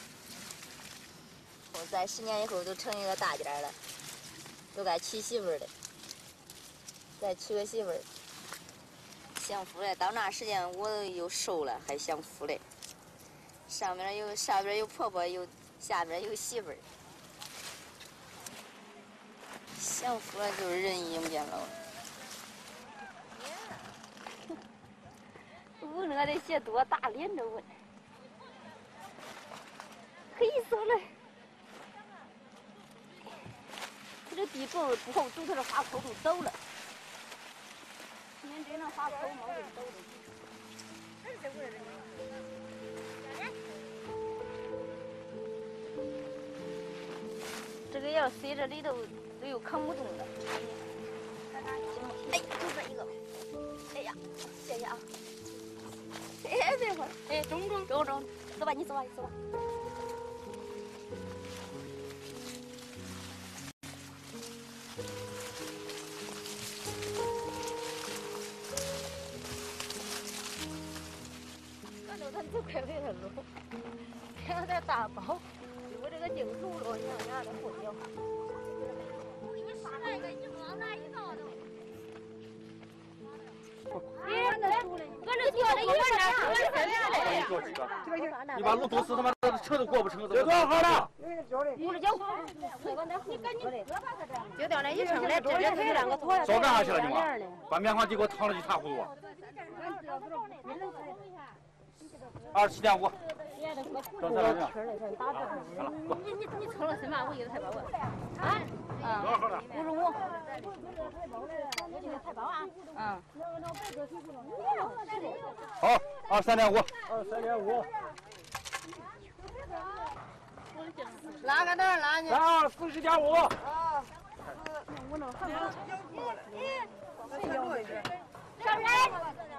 我在十年以后都成一个大家了，都该娶媳妇了。再娶个媳妇儿。享福嘞，到那时间我又瘦了，还享福嘞。上边有上边有婆婆，有下边有媳妇儿，享福了就是人一变老。问我这鞋多大，连着问，黑色嘞。他这地够不好走，他这花口都倒了。今天这那花口毛都倒了。 这个要塞这里头都有扛不动了。哎，就这一个。哎呀，谢谢啊。哎，别会儿，哎，中不中？中中，走吧，你走吧，你走吧。俺都咱走快快的路，看点大包，我这个净土路，娘家的混了。你们十来个，你往哪一道的？ 俺这坐的，俺这坐的一半儿，俺坐几个？你把路堵死，他妈的车都过不成。这多少号了？ 五十九。你赶紧就到那一程来，这这两个拖。 早干啥去了你们？把棉花地给我趟了一塌糊涂。二十七点五。到这了。 你你你称了什么？我一个菜包子。啊？ 多少号了？ 五十五。我这个菜包啊。嗯。 好，二十三点五。 二十三点五。 拉个灯，拉你。 二四十点五。 啊。我能看到。上来。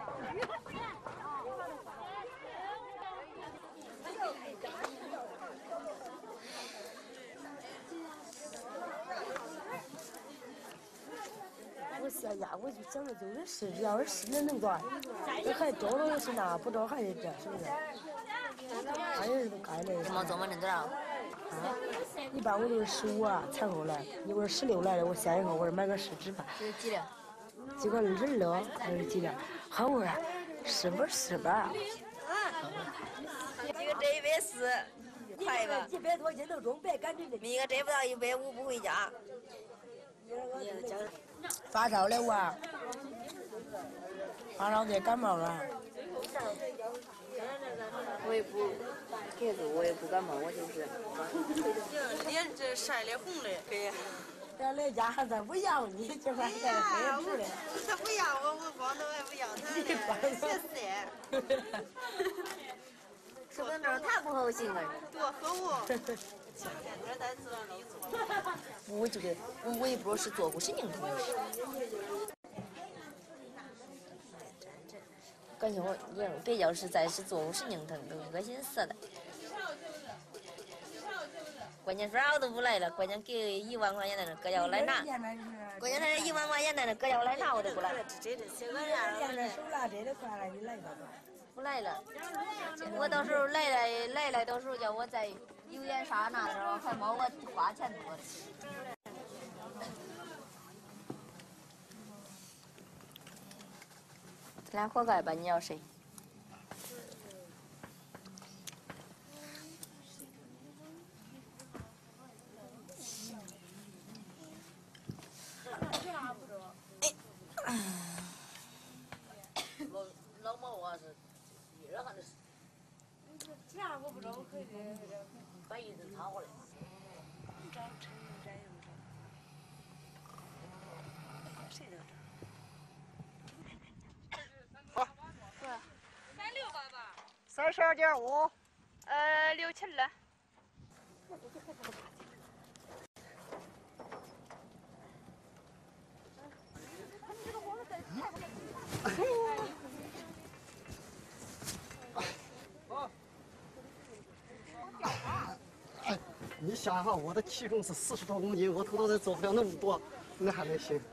我想呀，我就想着就是试试，要是试了能赚，这还招了是那，不招还是这，是不是？还是干的。 怎么做么能多少？啊， 一般我都是十五啊前后来，你我是十六来的，我先一个我是买个试纸吧。 这是几两？ 几个二了还是几两？好我说是不是吧？ 啊，一个这一百四，快吧？ 一百多斤都中，别赶紧的。 一个这不到一百五不回家。 发烧了我，发烧得感冒了。 我也不，这个我也不感冒，我就是。 脸这晒的红的，对。咱来家还咱不要你，这还晒黑子的。 他不要我，我光头还不要他呢，谢谢。 是不是那太不好心了？ 多和我。 我这个，我我也不知道是做过是拧头的。感觉我人别要是再是做过是拧头，都恶心死了。关键是我都不来了，关键给一万块钱的人哥要来拿，关键是一万块钱的人哥要来拿我都不来。不来了，我到时候来了来了，到时候叫我在油盐沙那时候还没我花钱多的。咱俩活该吧？你要谁？ 老毛啊是，热还是？这样我不知道，我可以把椅子插过来。找陈展用找。谁都找。 好。 三六八八。 三十二点五。 呃，六七二。 哎，你想哈，我的体重是四十多公斤，我头头再做不了那么多，那还能行？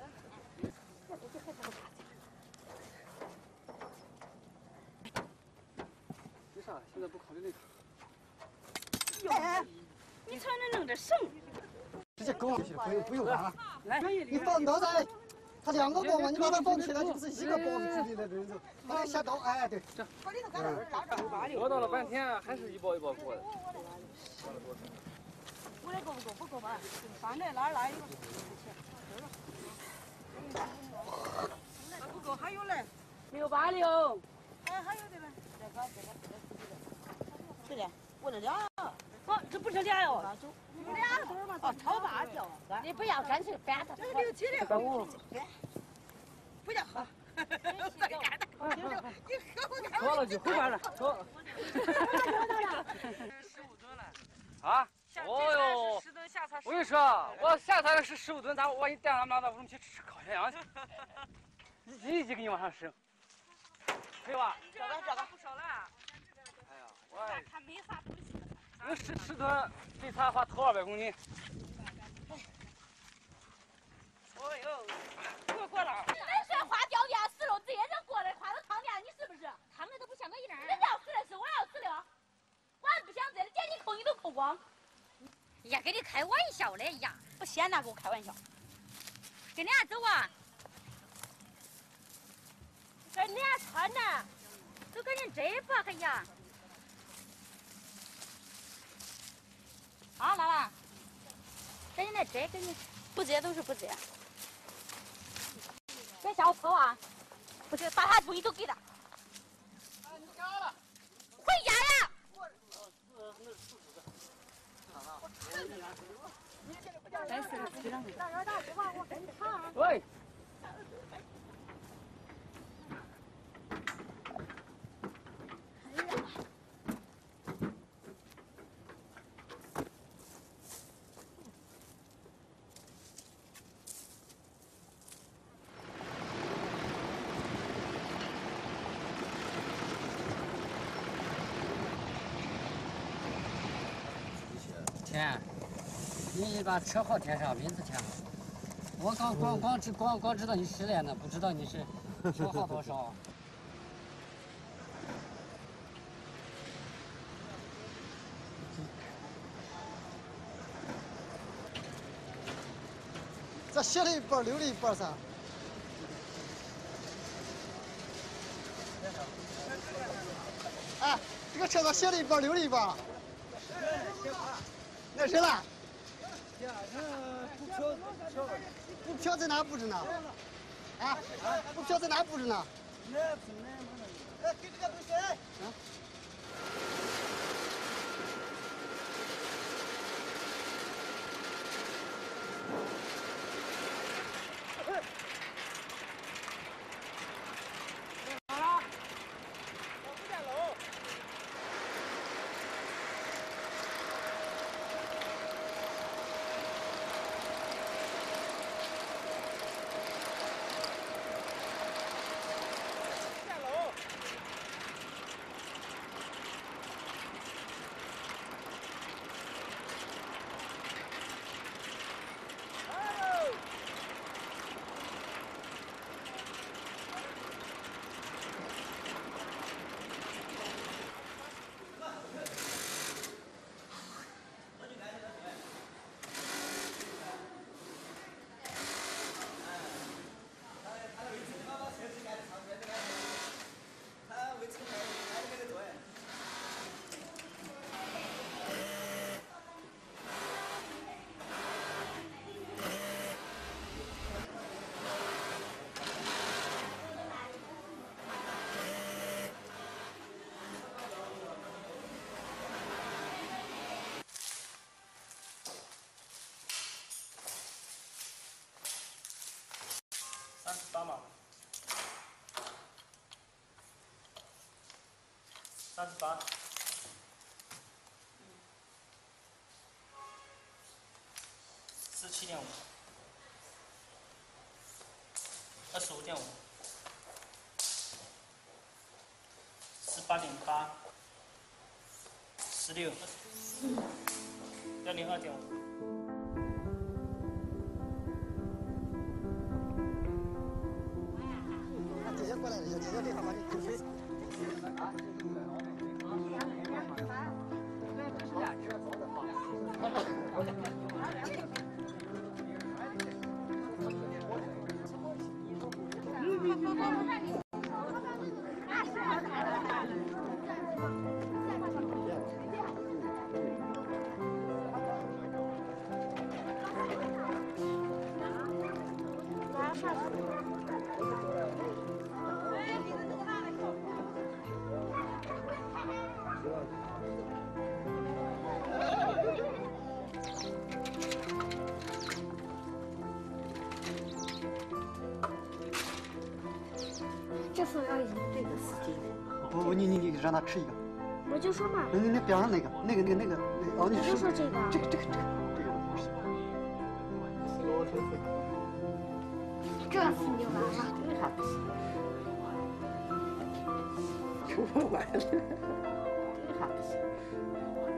为啥现在不考虑那个？ 哎，你才能弄这绳。 直接勾上去，不用不用拉。 来， 你放到在，它两个包嘛，你把它放起来就不是一个包子里的人肉，把它下刀，哎对。 这。得到了半天，还是一包一包过的。 我这够不够？不够吧？放这拉拉一个。不够，还有嘞。 六八六。 哎，还有的嘞。这个这个这个。对的，我这俩。 哦，这不是俩哟。有俩多嘛？ 哦，超大条。 你不要干脆翻它。这是六七的。 八五。 不要喝。再干它。你喝不干。 到了就回班了，走。十五吨了。啊？哦哟！我跟你说，我下滩是十五吨，咱我给你带上拿到屋里去吃烤全羊去，一一级给你往上升，可以吧？ 这个这个不少了。 哎呀，我他没啥东西。 那十十吨，这茶花头二百公斤。 哦呦，过过了。 人说花掉电死了，这些人过来花都躺电，你是不是？他们都不想个一人。人家要死的是我要死了，我还不想这里捡你扣你都扣光。 呀，跟你开玩笑嘞呀！ 不闲呐，跟我开玩笑。 跟人家走啊！ 跟人家穿呢， 都跟人这不个呀！ 啊，兰兰， 跟人家这跟你不接都是不接。别吓我跑啊！不是，把他东西都给他。回家呀！ 来四个鸡蛋。 喂。 填，你把车号填上，名字填好。我刚光光知光光知道你失联呢，不知道你是车号多少。 这写了一半，留了一半噻。哎，这个车上写了一半，留了一半。那谁了？布票在哪布置呢？啊？布票在哪布置呢？哎，给这个东西。啊？ 三十八码。三十八。四七点五。二十五点五。十八点八。十六。幺零二点五。 姐姐过来了，姐姐正好把你口水。 这副要已经这个司机。 我我你你你让他吃一个。 我就说嘛。 你你边上那个那个那个那个那个哦，你我就说这个。 这个这个这个这个不是。 这次你就完了。 这还不行。吃不完了。这还不行。